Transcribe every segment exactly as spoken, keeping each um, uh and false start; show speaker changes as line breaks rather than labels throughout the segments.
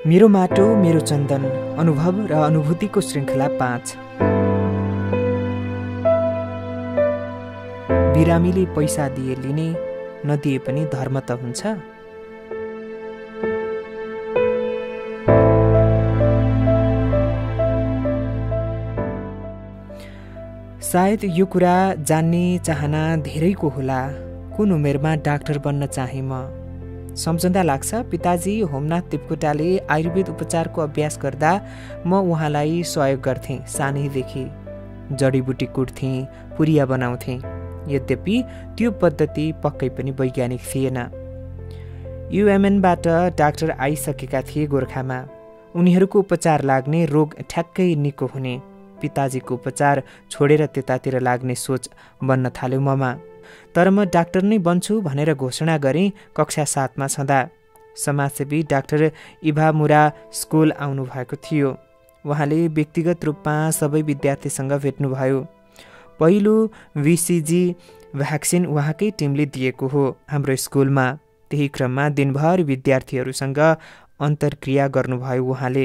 मेरो माटो मेरो चन्दन, अनुभव र अनुभूतिको श्रृङ्खला पाँच। बिरामीले पैसा दिए लिने, नदिए पनि धर्म त हुन्छ। सायद यो कुरा जान्ने चाहना धेरैको होला, कुन उमेरमा डाक्टर बन्न चाहे म। सम्झँदा लाग्छ पिताजी होमनाथ देवकोटाले आयुर्वेद उपचारको अभ्यास गर्दा म उहाँलाई सहयोग गर्थेँ। सानैदेखि जडीबुटी कुट्थेँ, पुरिया बनाउँथेँ। यद्यपि त्यो पद्धति पक्कै पनि वैज्ञानिक थिएन। युएमएनबाट डाक्टर आइसकेका थिए गोर्खामा। उनीहरूको उपचार लाग्ने, रोग ठ्याक्कै निको हुने। पिताजीको उपचार छोडेर त्यतातिर लाग्ने सोच बन्न थाल्यो ममा। तर म डाक्टर नै बन्छु भनेर घोषणा गरेँ कक्षा सातमा छँदा। समाजसेवी डाक्टर इभामुरा स्कुल आउनुभएको थियो। उहाँले व्यक्तिगत रूपमा सबै विद्यार्थीसँग भेट्नुभयो। पहिलो भिसिजी भ्याक्सिन उहाँकै टिमले दिएको हो हाम्रो स्कुलमा। त्यही क्रममा दिनभर विद्यार्थीहरूसँग अन्तर्क्रिया गर्नुभयो उहाँले।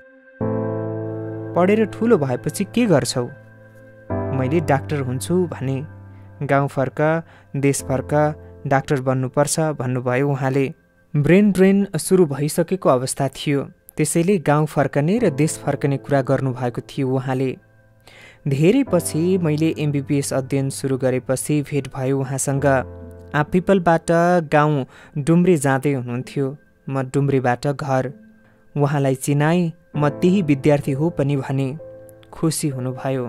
पढेर ठुलो भएपछि के गर्छौ? मैले डाक्टर हुन्छु भने। गाउँ फर्क, देश फर्क, डाक्टर बन्नुपर्छ भन्नुभयो उहाँले। ब्रेन ड्रेन सुरु भइसकेको अवस्था थियो, त्यसैले गाउँ फर्कने र देश फर्कने कुरा गर्नुभएको थियो उहाँले। धेरै पछि मैले एमबिबिएस अध्ययन सुरु गरेपछि भेट भयो उहाँसँग। आँपपिपलबाट गाउँ डुम्रे जाँदै हुनुहुन्थ्यो, म डुम्रेबाट घर। उहाँलाई चिनाएँ, म त्यही विद्यार्थी हो पनि भने। खुसी हुनुभयो।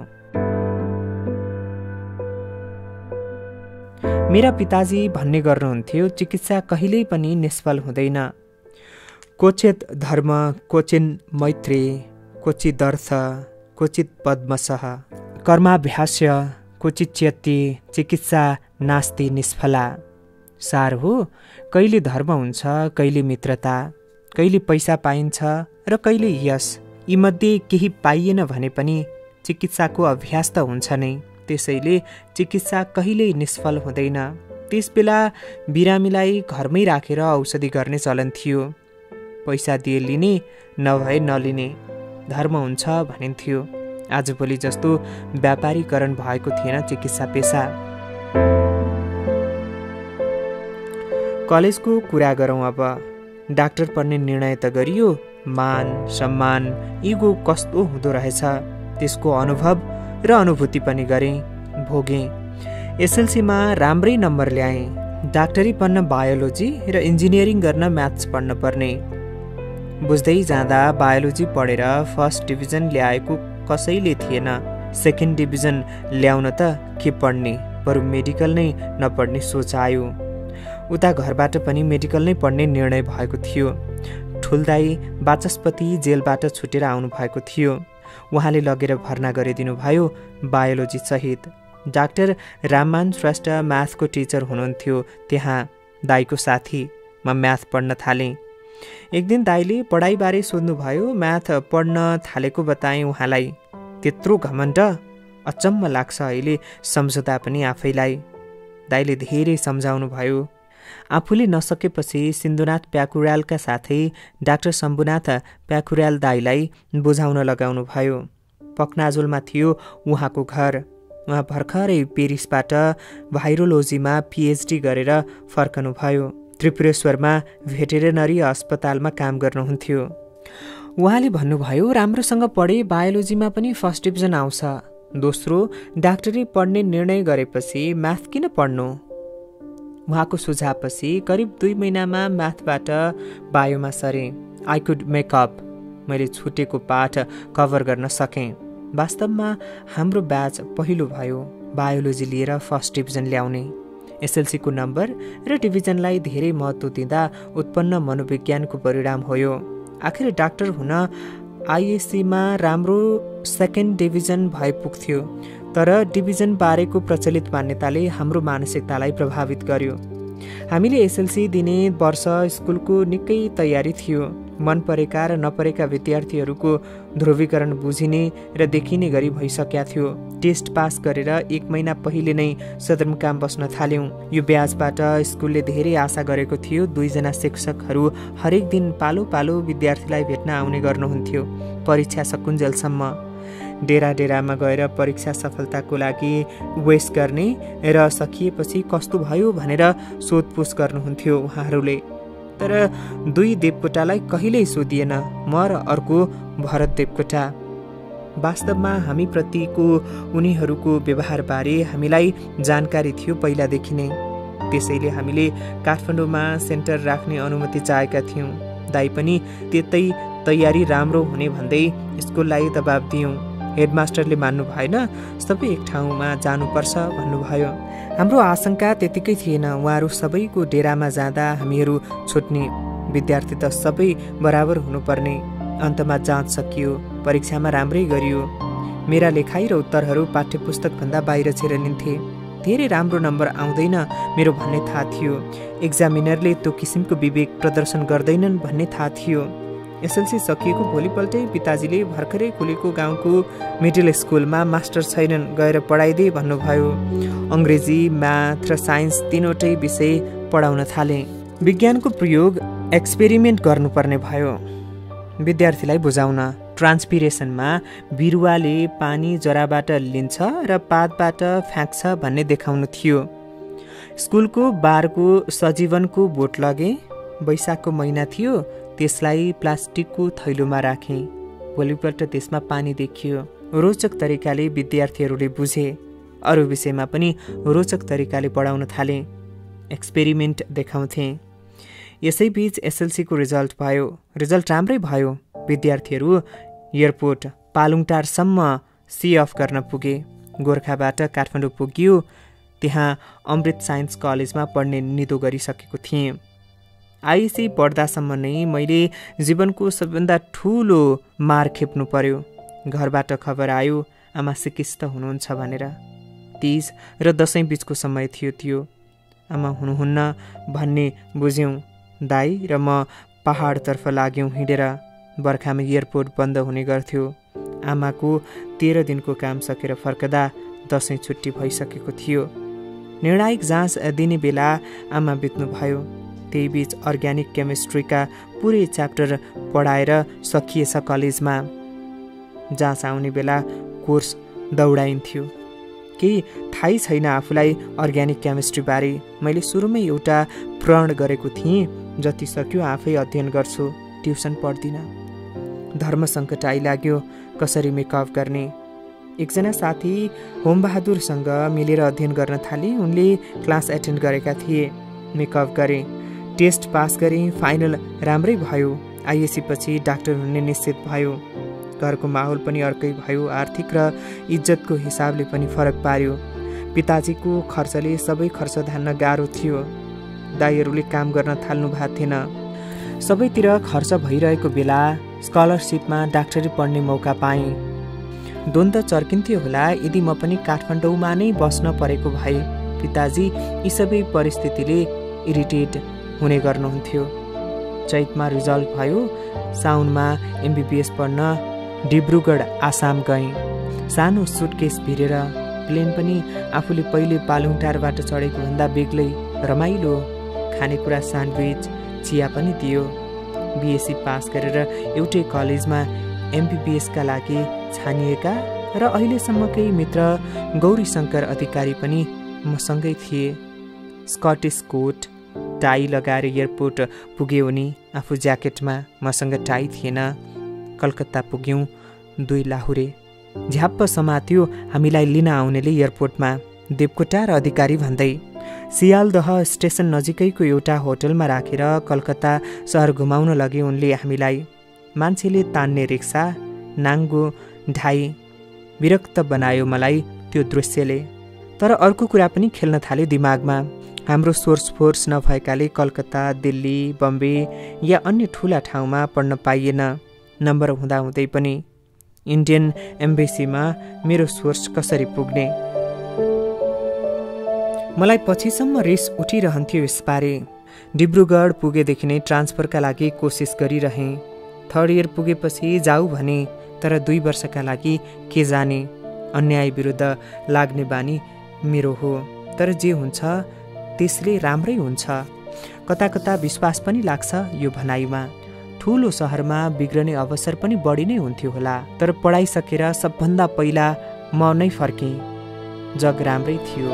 मेरा पिताजी भन्ने गर्नुहुन्थ्यो, चिकित्सा कहिल्यै पनि निष्फल हुँदैन। क्वचित धर्म, क्वचिन मैत्री, क्वचित अर्थ, क्वचित पद्मसः, कर्माभ्यास्य क्वचित च्यति, चिकित्सा नास्ति निष्फला। सार हो, कहिले धर्म हुन्छ, कहिले मित्रता, कहिले पैसा पाइन्छ र कहिले यश। यीमध्ये केही पाइएन भने पनि चिकित्साको अभ्यास त हुन्छ नै। त्यसैले चिकित्सा कहिल्यै निष्फल हुँदैन। त्यसबेला बिरामीलाई घरमै राखेर औषधि गर्ने चलन थियो। पैसा दिए लिने, नभए नलिने, धर्म हुन्छ भनिन्थ्यो। आजभोलि जस्तो व्यापारीकरण भएको थिएन चिकित्सा पेसा। कलेजको कुरा गरौँ अब। डाक्टर पढ्ने निर्णय त गरियो। मान, सम्मान, इगो कस्तो हुँदो रहेछ त्यसको अनुभव र अनुभूति पनि गरेँ, भोगेँ। एसएलसीमा राम्रै नम्बर ल्याएँ। डाक्टरी पढ्न बायोलोजी र इन्जिनियरिङ गर्न म्याथ्स पढ्न पर्ने। बुझ्दै जाँदा बायोलोजी पढेर फर्स्ट डिभिजन ल्याएको कसैले थिएन। सेकेन्ड डिभिजन ल्याउन त के पढ्ने, बरु मेडिकल नै नपढ्ने सोच आयो। उता घरबाट पनि मेडिकल नै पढ्ने निर्णय भएको थियो। ठुल्दाई वाचस्पति जेलबाट छुटेर आउनु भएको थियो। उहाँले लगेर भर्ना गरिदिनु भयो बायोलोजी सहित। डाक्टर राममान श्रेष्ठ म्याथको टिचर हुनुहुन्थ्यो त्यहाँ, दाईको साथी। म म्याथ पढ्न थालेँ। एक दिन दाईले पढाइबारे सोध्नुभयो। म्याथ पढ्न थालेको बताएँ उहाँलाई। त्यत्रो घमण्ड? अचम्म लाग्छ अहिले सम्झदा पनि आफैलाई। दाईले धेरै सम्झाउनु भयो। आफूले नसकेपछि सिन्धुनाथ प्याकुरालका साथै डाक्टर शम्भुनाथ प्याकुराल दाईलाई बुझाउन लगाउनु भयो। पक्नाजोलमा थियो उहाँको घर। उहाँ भर्खरै पेरिसबाट भाइरोलोजीमा पिएचडी गरेर फर्कनुभयो। त्रिपुरेश्वरमा भेटेरिनरी अस्पतालमा काम गर्नुहुन्थ्यो। उहाँले भन्नुभयो, राम्रोसँग पढे बायोलोजीमा पनि फर्स्ट डिभिजन आउँछ। दोस्रो, डाक्टरी पढ्ने निर्णय गरेपछि म्याथ किन पढ्नु? उहाँको सुझावपछि करिब दुई महिनामा म्याथबाट बायोमा सरेँ। I could make up. मैले छुटेको पाठ कभर गर्न सकेँ। वास्तवमा हाम्रो ब्याच पहिलो भयो बायोलोजी लिएर फर्स्ट डिभिजन ल्याउने। एसएलसीको नम्बर र डिभिजनलाई धेरै महत्त्व दिँदा उत्पन्न मनोविज्ञानको परिणाम हो यो। आखिर डाक्टर हुन आइएससीमा राम्रो सेकेन्ड डिभिजन भए पुग्थ्यो। तर डिभिजन बारेको प्रचलित मान्यताले हाम्रो मानसिकतालाई प्रभावित गर्यो। हामीले एसएलसी दिने वर्ष स्कुलको निकै तयारी थियो। मन परेका र नपरेका विद्यार्थीहरूको ध्रुवीकरण बुझिने र देखिने गरी भइसकेका थियो। टेस्ट पास गरेर एक महिना पहिले नै सदरमुकाम बस्न थाल्यौँ। यो ब्याजबाट स्कुलले धेरै आशा गरेको थियो। दुईजना शिक्षकहरू हरेक दिन पालो पालो विद्यार्थीलाई भेट्न आउने गर्नुहुन्थ्यो परीक्षा सकुन्जेलसम्म। डेरा डेरामा गएर परीक्षा सफलताको लागि वेस गर्ने र सकिएपछि कस्तो भयो भनेर सोधपुछ गर्नुहुन्थ्यो उहाँहरूले। तर दुई देवकोटालाई कहिल्यै सोधिएन, म र अर्को भरत देवकोटा। वास्तवमा हामीप्रतिको उनीहरूको व्यवहारबारे हामीलाई जानकारी थियो पहिलादेखि नै। त्यसैले हामीले काठमाडौँमा सेन्टर राख्ने अनुमति चाहेका थियौँ। दाइ पनि त्यतै तयारी राम्रो हुने भन्दै स्कुललाई दबाब दियौँ। हेडमास्टरले मान्नु भएन, सबै एक ठाउँमा जानुपर्छ भन्नुभयो। हाम्रो आशंका त्यतिकै थिएन। उहाँहरू सबैको डेरामा जाँदा हामीहरू छुट्ने, विद्यार्थी त सबै बराबर हुनुपर्ने। अन्तमा जाँच सकियो, परीक्षामा राम्रै गरियो। मेरा लेखाइ र उत्तरहरू पाठ्यपुस्तकभन्दा बाहिर छिरलिन्थे। धेरै राम्रो नम्बर आउँदैन मेरो भन्ने थाहा थियो। एक्जामिनरले त्यो किसिमको विवेक प्रदर्शन गर्दैनन् भन्ने थाहा थियो। एसएलसी सकिएको भोलिपल्टै पिताजीले भर्खरै खुलेको गाउँको मिडल स्कुलमा मास्टर छैनन्, गएर पढाइदे भन्नुभयो। अङ्ग्रेजी, म्याथ र साइन्स तीनवटै विषय पढाउन थाले। विज्ञानको प्रयोग एक्सपेरिमेन्ट गर्नुपर्ने भयो विद्यार्थीलाई बुझाउन। ट्रान्सपिरेसनमा बिरुवाले पानी जराबाट लिन्छ र पातबाट फ्याँक्छ भन्ने देखाउनु थियो। स्कुलको बारको सजीवनको बोट लगे। वैशाखको महिना थियो, त्यसलाई प्लास्टिकको थैलोमा राखेँ। भोलिपल्ट त्यसमा पानी देखियो। रोचक तरिकाले विद्यार्थीहरूले बुझे। अरू विषयमा पनि रोचक तरिकाले पढाउन थाले। एक्सपेरिमेन्ट देखाउँथे। यसैबीच एसएलसीको रिजल्ट भयो। रिजल्ट राम्रै भयो। विद्यार्थीहरू एयरपोर्ट पालुङटारसम्म सी अफ गर्न पुगे। गोर्खाबाट काठमाडौँ पुगियो। त्यहाँ अमृत साइन्स कलेजमा पढ्ने निधो गरिसकेको थिएँ। आइएससी पढ्दासम्म नै मैले जीवनको सबैभन्दा ठुलो मार खेप्नु पर्यो। घरबाट खबर आयो आमा सिकिस्त हुनुहुन्छ भनेर। तीज र दसैँ बीचको समय थियो त्यो। आमा हुनुहुन्न भन्ने बुझ्यौँ। दाई र म पहाडतर्फ लाग्यौँ हिँडेर। बर्खामा एयरपोर्ट बन्द हुने गर्थ्यो। आमाको तेह्र दिनको काम सकेर फर्कदा दसैँ छुट्टी भइसकेको थियो। निर्णायक जाँच दिने बेला आमा बित्नुभयो। त्यही बीच अर्ग्यानिक केमिस्ट्रीका पुरै च्याप्टर पढाएर सकिएछ कलेजमा। जाँच आउने बेला कोर्स दौडाइन्थ्यो। केही थाहै छैन आफूलाई अर्ग्यानिक केमिस्ट्रीबारे। मैले सुरुमै एउटा प्रण गरेको थिएँ, जति सक्यो आफै अध्ययन गर्छु, ट्युसन पढ्दिनँ। धर्म सङ्कट आइलाग्यो, कसरी मेकअप गर्ने। एकजना साथी होमबहादुरसँग मिलेर अध्ययन गर्न थाले। उनले क्लास एटेन्ड गरेका थिए। मेकअप गरेँ, टेस्ट पास गरेँ, फाइनल राम्रै भयो। आइएससी पछि डाक्टर हुने निश्चित भयो। घरको माहौल पनि अर्कै भयो। आर्थिक र इज्जतको हिसाबले पनि फरक पार्यो। पिताजीको खर्चले सबै खर्च धान्न गाह्रो थियो। दाइहरूले काम गर्न थाल्नु भएको थिएन। सबैतिर खर्च भइरहेको बेला स्कलरसिपमा डाक्टरी पढ्ने मौका पाएँ। द्वन्द्व चर्किन्थ्यो होला यदि म पनि काठमाडौँमा नै बस्न परेको भए। पिताजी यी सबै परिस्थितिले इरिटेट हुने गर्नुहुन्थ्यो। चैतमा रिजल्ट भयो। साउनमा एमबिबिएस पढ्न डिब्रुगढ आसाम गएँ। सानो सुटकेस भिरेर। प्लेन पनि आफूले पहिले पालुङटारबाट चढेको भन्दा बेग्लै, रमाइलो। खानेकुरा स्यान्डविच, चिया पनि दियो। बिएससी पास गरेर एउटै कलेजमा एमबिबिएसका लागि छानिएका र अहिलेसम्मकै मित्र गौरी शङ्कर अधिकारी पनि मसँगै थिए। स्कटिस कोट टाई लगाएर एयरपोर्ट पुग्यो उनी, आफू ज्याकेटमा, मसँग टाई थिएन। कलकत्ता पुग्यौँ। दुई लाहुरे झ्याप्प समात्यो हामीलाई लिन आउनेले एयरपोर्टमा, देवकोटा र अधिकारी भन्दै। सियालदह स्टेसन नजिकैको एउटा होटलमा राखेर कलकत्ता सहर घुमाउन लगे उनले हामीलाई। मान्छेले तान्ने रिक्सा, नाङ्गो ढाई, विरक्त बनायो मलाई त्यो दृश्यले। तर अर्को कुरा पनि खेल्न थाल्यो दिमागमा। हाम्रो सोर्स फोर्स नभएकाले कलकत्ता, दिल्ली, बम्बे या अन्य ठुला ठाउँमा पढ्न पाइएन। नम्बर हुँदाहुँदै पनि इन्डियन एम्बेसीमा मेरो सोर्स कसरी पुग्ने। मलाई पछिसम्म रिस उठिरहन्थ्यो यसबारे। डिब्रुगढ पुगेदेखि नै ट्रान्सफरका लागि कोसिस गरिरहेँ। थर्ड इयर पुगेपछि जाऊ भने, तर दुई वर्षका लागि के जाने। अन्याय विरुद्ध लाग्ने बानी मेरो हो, तर जे हुन्छ त्यसले राम्रै हुन्छ। कता कता विश्वास पनि लाग्छ यो भनाइमा। ठुलो सहरमा बिग्रने अवसर पनि बढी नै हुन्थ्यो होला, तर पढाइ सकेर सबभन्दा पहिला म नै फर्केँ। जग राम्रै थियो।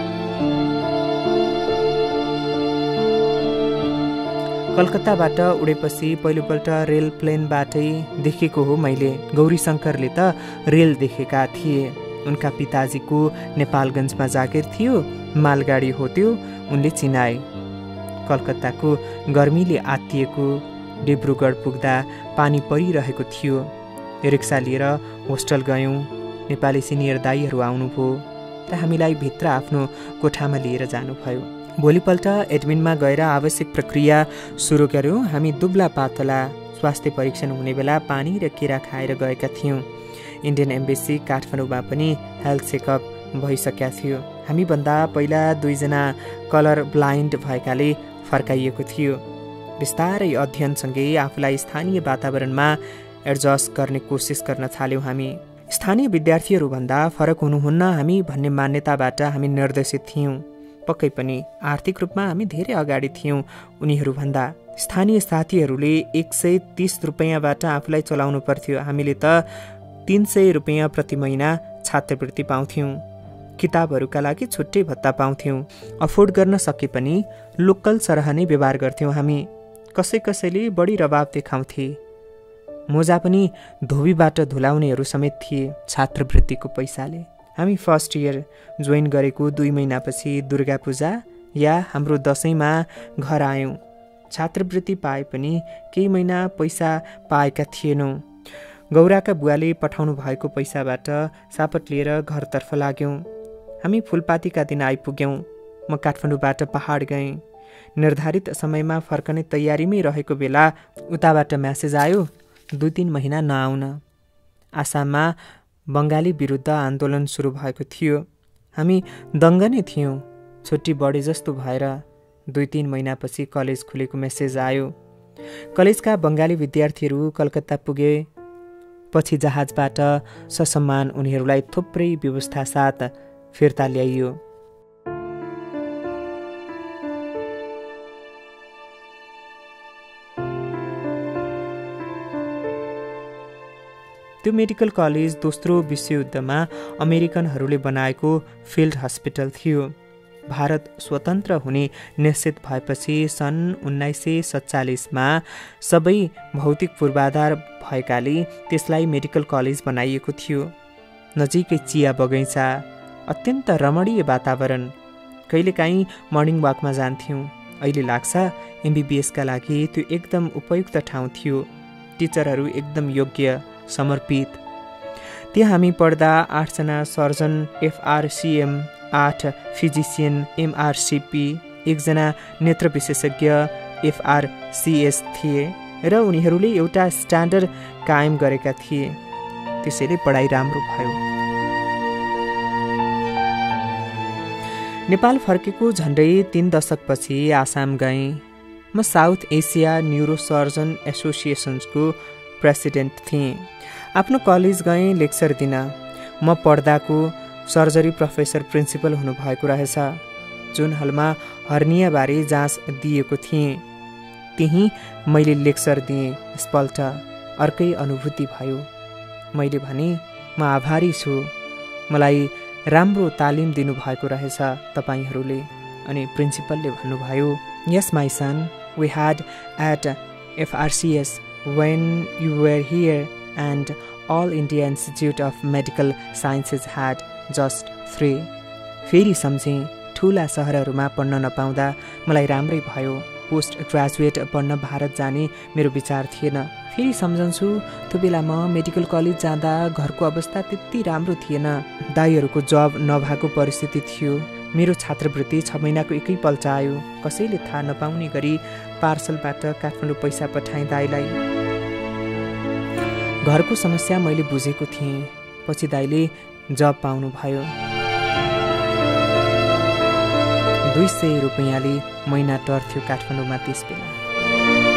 कलकत्ताबाट उडेपछि पहिलोपल्ट रेल प्लेनबाटै देखेको हो मैले। गौरीशङ्करले त रेल देखेका थिए। उनका पिताजीको नेपालगञ्जमा जागिर थियो, मालगाडी हो त्यो, उनले चिनाए। कलकत्ताको गर्मीले आत्तिएको डिब्रुगढ पुग्दा पानी परिरहेको थियो। रिक्सा लिएर होस्टल गयौँ। नेपाली सिनियर दाईहरू आउनुभयो र हामीलाई भित्र आफ्नो कोठामा लिएर जानुभयो। भोलिपल्ट एडमिनमा गएर आवश्यक प्रक्रिया सुरु गऱ्यौँ। हामी दुब्ला पातला, स्वास्थ्य परीक्षण हुने बेला पानी र केरा खाएर गएका थियौँ। इन्डियन एम्बेसी काठमाडौँमा पनि हेल्थ चेकअप भइसकेका थियो। हामीभन्दा पहिला दुईजना कलर ब्लाइन्ड भएकाले फर्काइएको थियो। बिस्तारै अध्ययनसँगै आफूलाई स्थानीय वातावरणमा एडजस्ट गर्ने कोसिस गर्न थाल्यौँ हामी। स्थानीय विद्यार्थीहरूभन्दा फरक हुनुहुन्न हामी भन्ने मान्यताबाट हामी निर्देशित थियौँ। पक्कै पनि आर्थिक रूपमा हामी धेरै अगाडि थियौँ उनीहरूभन्दा। स्थानीय साथीहरूले एक सय तिस रुपियाँबाट आफूलाई चलाउनु पर्थ्यो। हामीले त तीन सय रुपियाँ प्रति महिना छात्रवृत्ति पाउँथ्यौँ। किताबहरूका लागि छुट्टै भत्ता पाउँथ्यौँ। अफोर्ड गर्न सके पनि लोकल सरह नै व्यवहार गर्थ्यौँ हामी। कसै कसैले बढी रवाब देखाउँथे। मोजा पनि धोबीबाट धुलाउनेहरू समेत थिए छात्रवृत्तिको पैसाले। हामी फर्स्ट इयर जोइन गरेको दुई महिनापछि दुर्गा पूजा या हाम्रो दसैँमा घर आयौँ। छात्रवृत्ति पाए पनि केही महिना पैसा पाएका थिएनौँ। गौराका बुवाले पठाउनु भएको पैसाबाट सापट लिएर घरतर्फ लाग्यौँ। हामी फुलपातीका दिन आइपुग्यौँ। म काठमाडौँबाट पहाड गएँ। निर्धारित समयमा फर्कने तयारीमै रहेको बेला उताबाट म्यासेज आयो, दुई तिन महिना नआउन। आसाममा बङ्गाली विरुद्ध आन्दोलन सुरु भएको थियो। हामी दङ्ग नै थियौँ। छुट्टी बढे जस्तो भएर दुई तिन महिनापछि कलेज खुलेको मेसेज आयो। कलेजका बङ्गाली विद्यार्थीहरू कलकत्ता पुगे। पछि जहाजबाट ससम्मान उनीहरूलाई थुप्रै व्यवस्था साथ फिर्ता ल्याइयो। त्यो मेडिकल कलेज दोस्रो विश्वयुद्धमा अमेरिकनहरूले बनाएको फिल्ड हस्पिटल थियो। भारत स्वतन्त्र हुने निश्चित भएपछि सन् उन्नाइस सय सत्तालिसमा सबै भौतिक पूर्वाधार भएकाले त्यसलाई मेडिकल कलेज बनाइएको थियो। नजिकै चिया बगैँचा, अत्यन्त रमणीय वातावरण। कहिलेकाहीँ मर्निङ वाकमा जान्थ्यौँ। अहिले लाग्छ एमबिबिएसका लागि त्यो एकदम उपयुक्त ठाउँ थियो। टिचरहरू एकदम योग्य, समर्पित। त्यहाँ हामी पढ्दा आठजना सर्जन एफआरसिएम, आठ फिजिसियन एमआरसिपी, एकजना नेत्र विशेषज्ञ एफआरसिएस थिए र उनीहरूले एउटा स्ट्यान्डर्ड कायम गरेका थिए। त्यसैले पढाइ राम्रो भयो। नेपाल फर्केको झन्डै तीन दशकपछि आसाम गएँ। म साउथ एसिया न्युरोसर्जन एसोसिएसनको प्रेसिडेन्ट थिएँ। आफ्नो कलेज गएँ लेक्चर दिन। म पढ्दाको सर्जरी प्रोफेसर प्रिन्सिपल हुनुभएको रहेछ। जुन हलमा हर्नियाबारे जाँच दिएको थिएँ त्यहीँ मैले लेक्चर दिएँ। यसपल्ट अर्कै अनुभूति भयो। मैले भने म आभारी छु, मलाई राम्रो तालिम दिनुभएको रहेछ तपाईँहरूले। अनि प्रिन्सिपलले भन्नुभयो, यस my son, we had at FRCS when you were here and all India Institute of Medical Sciences had just three. फेरि सम्झेँ, ठुला सहरहरूमा पढ्न नपाउँदा मलाई राम्रै भयो। पोस्ट ग्रेजुएट पढ्न भारत जाने मेरो विचार थिएन। फेरि सम्झन्छु, त्यो बेला म मेडिकल कलेज जाँदा घरको अवस्था त्यति राम्रो थिएन। दाईहरूको जब नभएको परिस्थिति थियो। मेरो छात्रवृत्ति छ महिनाको एकैपल्ट आयो। कसैले थाहा नपाउने गरी पार्सलबाट काठमाडौँ पैसा पठाएँ दाईलाई। घरको समस्या मैले बुझेको थिएँ। पछि दाईले जब पाउनु भयो। दुई सय रुपियाँले महिना टर्थ्यो काठमाडौँमा त्यस बेला।